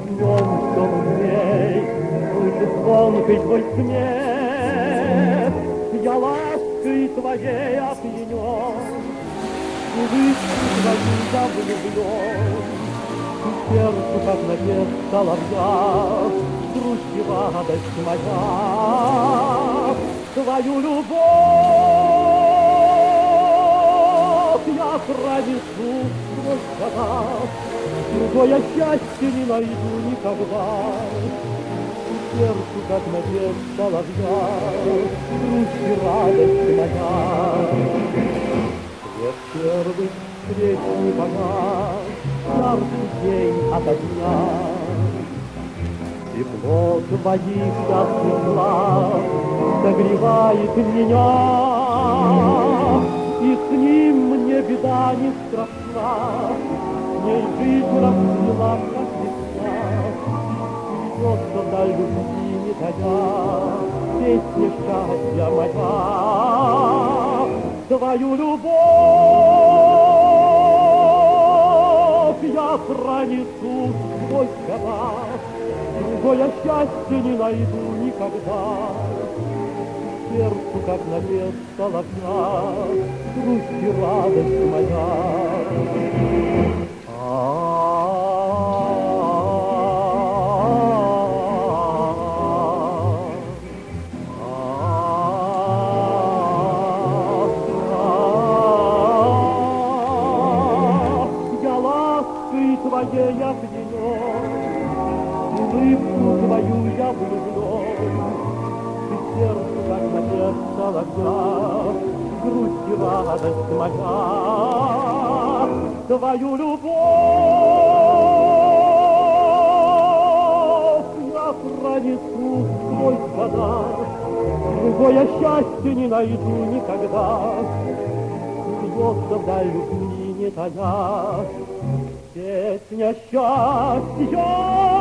днем темней, слышит звонкий твой смех, я лаской твоей опьянен, и высший твою я влюблен, и сердцу, как напев соловья, грусть и радость моя, твою любовь я пронесу сквозь года, другое счастье не найду никогда. Сердцу, как напев соловья, грусть и радость моя. Свет первых встреч не погас, яркий день ото дня. Тепло твоих ясных глаз согревает меня, и с ним мне беда не страшна, с ней жизнь расцвела, как весна, льется вдаль любви не тая, песня счастья моя, твою любовь я пронесу сквозь года, другое счастье не найду никогда. Сердцу, как напев соловья, грусть и радость моя. Я лаской твоей опьянен, улыбку твою я влюблен, и сердцу, как напев соловья, грусть и радость моя, твою любовь я пронесу сквозь года, другое счастье не найду никогда, льется вдаль любви не тая, песня счастья